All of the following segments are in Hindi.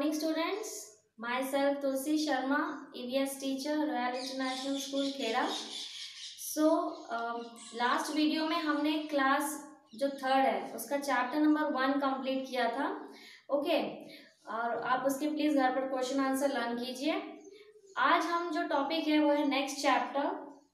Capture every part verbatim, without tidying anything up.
morning students. Myself Tulsi Sharma, E V S teacher, Royal International School Kheda. So uh, last video में हमने क्लास जो थर्ड है उसका चैप्टर नंबर वन कंप्लीट किया था. Okay okay? और आप उसके प्लीज घर पर क्वेश्चन आंसर लर्न कीजिए. आज हम जो टॉपिक है वो है next chapter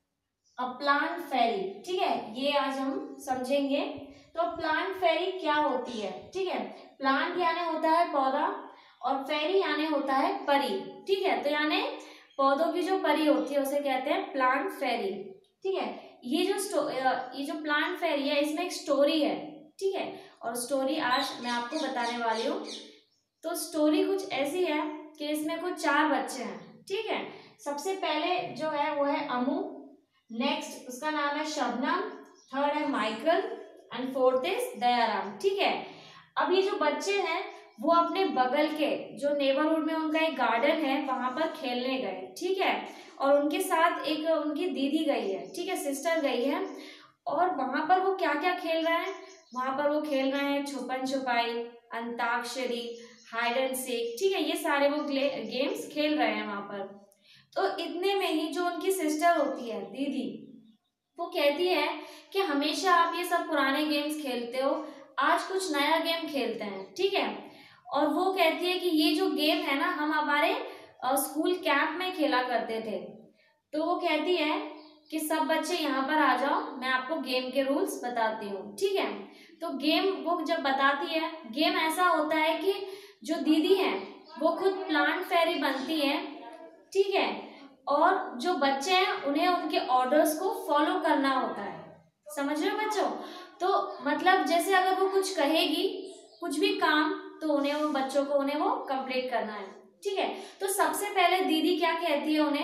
a plant fairy. ठीक है, ये आज हम समझेंगे. तो प्लांट फेरी क्या होती है? ठीक है, प्लांट यानी होता है पौधा और फेरी यानी होता है परी. ठीक है, तो यानी पौधों की जो परी होती है उसे कहते हैं प्लांट फेरी. ठीक है, ये जो ये जो प्लांट फेरी है इसमें एक स्टोरी है. ठीक है, और स्टोरी आज मैं आपको बताने वाली हूँ. तो स्टोरी कुछ ऐसी है कि इसमें कुछ चार बच्चे हैं. ठीक है, सबसे पहले जो है वो है अमू, नेक्स्ट उसका नाम है शबनम, थर्ड है Michael and fourth is Dayaram. ठीक है, अब ये जो बच्चे हैं वो अपने बगल के जो नेबरहुड में उनका एक गार्डन है वहां पर खेलने गए. ठीक है, और उनके साथ एक उनकी दीदी गई है. ठीक है, सिस्टर गई है. और वहां पर वो क्या क्या खेल रहे हैं? वहां पर वो खेल रहे हैं छुपन छुपाई, अंताक्षरी, हाइड एंड सीक. ठीक है, ये सारे वो गेम्स खेल रहे हैं वहां पर. तो इतने में ही जो उनकी सिस्टर होती है दीदी, वो कहती है कि हमेशा आप ये सब पुराने गेम्स खेलते हो, आज कुछ नया गेम खेलते हैं. ठीक है, और वो कहती है कि ये जो गेम है ना हम हमारे स्कूल कैंप में खेला करते थे. तो वो कहती है कि सब बच्चे यहाँ पर आ जाओ, मैं आपको गेम के रूल्स बताती हूँ. ठीक है, तो गेम वो जब बताती है, गेम ऐसा होता है कि जो दीदी है वो खुद प्लांट फेरी बनती है. ठीक है, और जो बच्चे हैं उन्हें उनके ऑर्डर्स को फॉलो करना होता है. समझ रहे हो बच्चों? तो मतलब जैसे अगर वो कुछ कहेगी, कुछ भी काम, तो उन्हें वो बच्चों को उन्हें वो कंप्लीट करना है. ठीक है, तो सबसे पहले दीदी क्या कहती है उन्हें,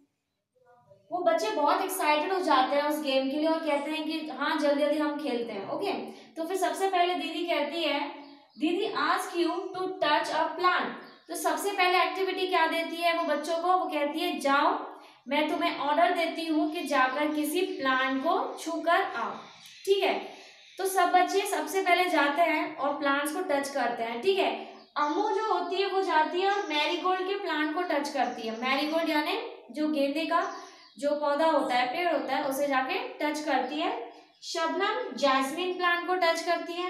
वो बच्चे बहुत एक्साइटेड हो जाते हैं उस गेम के लिए और कहते हैं कि हाँ जल्दी जल्दी हम खेलते हैं. ओके, तो फिर सबसे पहले दीदी कहती है, दीदी ask you to touch a plant. तो सबसे पहले एक्टिविटी क्या देती है वो बच्चों को? वो कहती है जाओ, मैं तुम्हें ऑर्डर देती हूँ कि जाकर किसी प्लांट को छू कर आओ. ठीक है, तो सब बच्चे सबसे पहले जाते हैं और प्लांट्स को टच करते हैं. ठीक है, अमू जो होती है वो जाती है और मैरीगोल्ड के प्लांट को टच करती है. मैरीगोल्ड यानी जो गेंदे का जो पौधा होता है, पेड़ होता है, उसे जाके टच करती है. शबनम जैस्मिन प्लांट को टच करती है.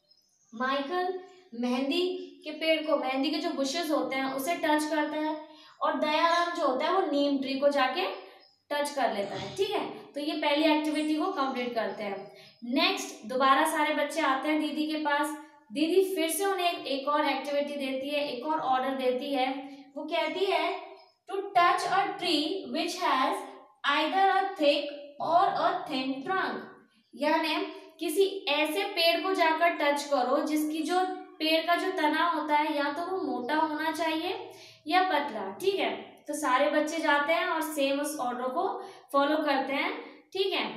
माइकल मेहंदी के पेड़ को, मेहंदी के जो बुशेस होते हैं उसे टच करता है. और दयाराम जो होता है वो नीम ट्री को जाके टच कर लेता है. ठीक है, तो ये पहली एक्टिविटी को कंप्लीट करते हैं. नेक्स्ट दोबारा सारे बच्चे आते हैं दीदी के पास. दीदी फिर से उन्हें एक, एक और एक्टिविटी देती है, एक और ऑर्डर देती है. वो कहती है to touch a tree which has either a thick or a thin trunk. यानी किसी ऐसे पेड़ को जाकर टच करो जिसकी जो पेड़ का जो तना होता है या तो वो मोटा होना चाहिए या पतला. ठीक है, तो सारे बच्चे जाते हैं और सेम उस ऑर्डर को फॉलो करते हैं. ठीक है,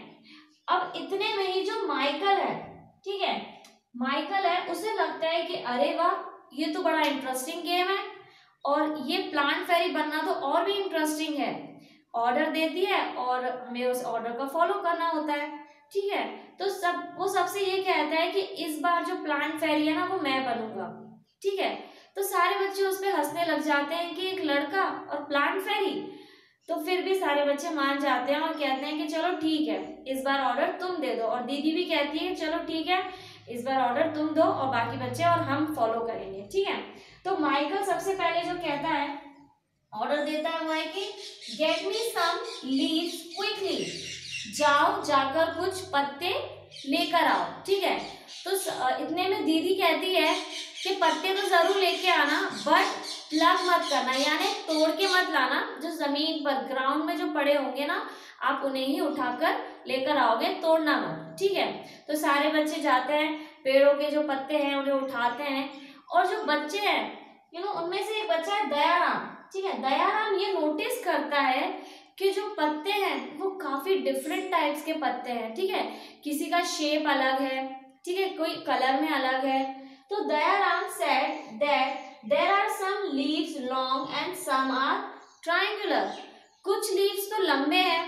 अब इतने में ही जो माइकल है, ठीक है, माइकल है, उसे लगता है कि अरे वाह ये तो बड़ा इंटरेस्टिंग गेम है और ये प्लांट फेरी बनना तो और भी इंटरेस्टिंग है. ऑर्डर देती है और हमें उस ऑर्डर का फॉलो करना होता है. ठीक है, तो सब वो सबसे ये कहता है कि इस बार जो प्लांट फेरी है ना वो मैं बनूंगा. ठीक है, तो सारे बच्चे उस पर हंसने लग जाते हैं कि एक लड़का और प्लांट फेरी. तो फिर भी सारे बच्चे मान जाते हैं और कहते हैं कि चलो ठीक है इस बार ऑर्डर तुम दे दो. और दीदी भी कहती है चलो ठीक है इस बार ऑर्डर तुम दो और बाकी बच्चे और हम फॉलो करेंगे. ठीक है, तो माइकल सबसे पहले जो कहता है, ऑर्डर देता है वो है कि get me some leaves quickly. जाओ जाकर कुछ पत्ते लेकर आओ. ठीक है, तो इतने में दीदी कहती है कि पत्ते तो जरूर लेके आना बट प्लग मत करना, यानी तोड़ के मत लाना. जो जमीन पर ग्राउंड में जो पड़े होंगे ना आप उन्हें ही उठाकर लेकर आओगे, तोड़ना मत. ठीक है, तो सारे बच्चे जाते हैं, पेड़ों के जो पत्ते हैं उन्हें उठाते हैं. और जो बच्चे हैं यू नो उनमें से एक बच्चा है दयाराम. ठीक है, दयाराम ये नोटिस करता है कि जो पत्ते हैं वो काफी डिफरेंट टाइप्स के पत्ते हैं. ठीक है, किसी का शेप अलग है. ठीक है, कोई कलर में अलग है. तो Dayaram said that there are some leaves long and some are triangular. कुछ लीव्स तो लंबे हैं,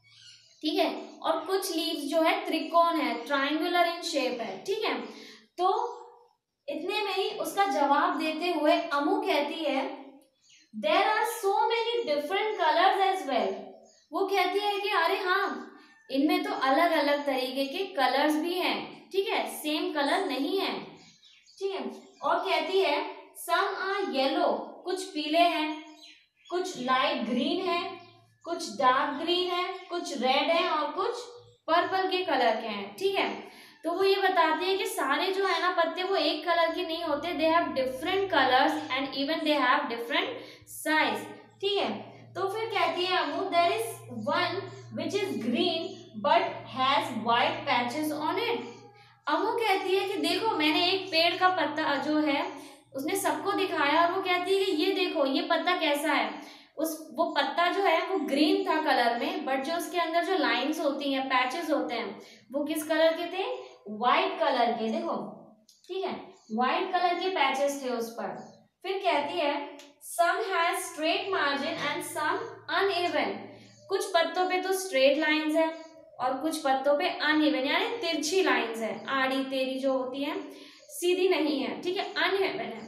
ठीक है, और कुछ लीव्स जो है त्रिकोण है, ट्रायंगुलर इन शेप है. ठीक है, तो इतने में ही उसका जवाब देते हुए अमू कहती है there are so many different colours as well. वो कहती है कि अरे हाँ, इनमें तो अलग अलग तरीके के कलर्स भी हैं, ठीक है, सेम कलर नहीं है, ठीक है। और कहती है सम आर येलो, कुछ पीले हैं, कुछ लाइट ग्रीन है, कुछ डार्क ग्रीन है, कुछ रेड है और कुछ पर्पल के कलर के हैं, ठीक है। तो वो ये बताती है कि सारे जो है ना पत्ते वो एक कलर के नहीं होते, they have different colours and even they have different size, ठीक है। तो फिर कहती है Amu there is one which is green but has white patches on it. अमू कहती है कि देखो मैंने एक पेड़ का पत्ता जो है उसने सबको दिखाया और वो कहती है कि ये देखो ये पत्ता कैसा है। उस वो पत्ता जो है वो ग्रीन था कलर में, बट जो उसके अंदर जो लाइंस होती हैं, पैचेस होते हैं, वो किस कलर के थे, व्हाइट कलर के, देखो, ठीक है, व्हाइट कलर के पैचेस थे उस पर। फिर कहती है some has straight margin and some uneven, कुछ पत्तों पे तो स्ट्रेट लाइंस है और कुछ पत्तों पे अनइवन यानी तिरछी लाइंस है, आड़ी तेरी जो होती है सीधी नहीं है, ठीक है, अनइवन है।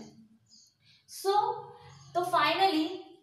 सो so, तो फाइनली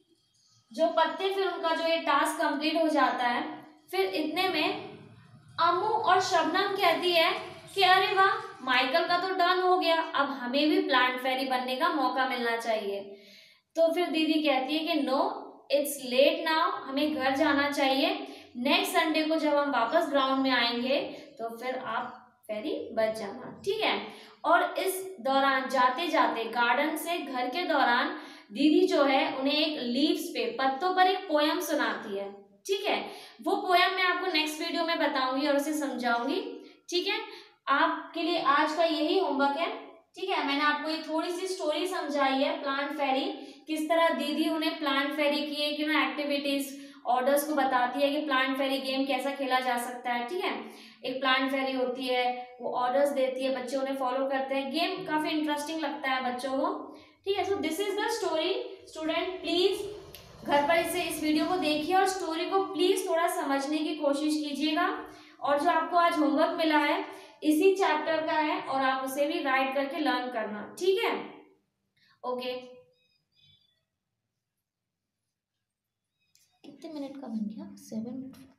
जो पत्ते, फिर उनका जो ये टास्क कंप्लीट हो जाता है। फिर इतने में अम्मू और शबनम कहती है कि अरे वाह, माइकल का तो टर्न हो गया, अब हमें भी प्लांट फेरी बनने का मौका मिलना चाहिए। तो फिर दीदी कहती है कि नो, इट्स लेट नाउ, हमें घर जाना चाहिए, नेक्स्ट संडे को जब हम वापस ग्राउंड में आएंगे तो फिर आप फेरी बच जाना, ठीक है। और इस दौरान जाते जाते गार्डन से घर के दौरान दीदी जो है उन्हें एक लीव्स पे, पत्तों पर एक पोयम सुनाती है, ठीक है। वो पोयम मैं आपको नेक्स्ट वीडियो में बताऊंगी और उसे समझाऊंगी, ठीक है। आपके लिए आज का यही होमवर्क है, ठीक है। मैंने आपको ये थोड़ी सी स्टोरी समझाई है, प्लांट फेरी, किस तरह दीदी उन्हें प्लांट फेरी की एक यू नो एक्टिविटीज ऑर्डर्स को बताती है कि प्लांट फेरी गेम कैसा खेला जा सकता है, ठीक है। एक प्लांट फेरी होती है, वो ऑर्डर्स देती है, बच्चे उन्हें फॉलो करते हैं, गेम काफी इंटरेस्टिंग लगता है बच्चों को, ठीक है। So this is the story. Student please घर पर इसे इस वीडियो को देखिए और स्टोरी को प्लीज थोड़ा समझने की कोशिश कीजिएगा। और जो आपको आज होमवर्क मिला है इसी चैप्टर का है और आप उसे भी राइट करके लर्न करना, ठीक है। ओके, कितने मिनट का बन गया, सेवन मिनट।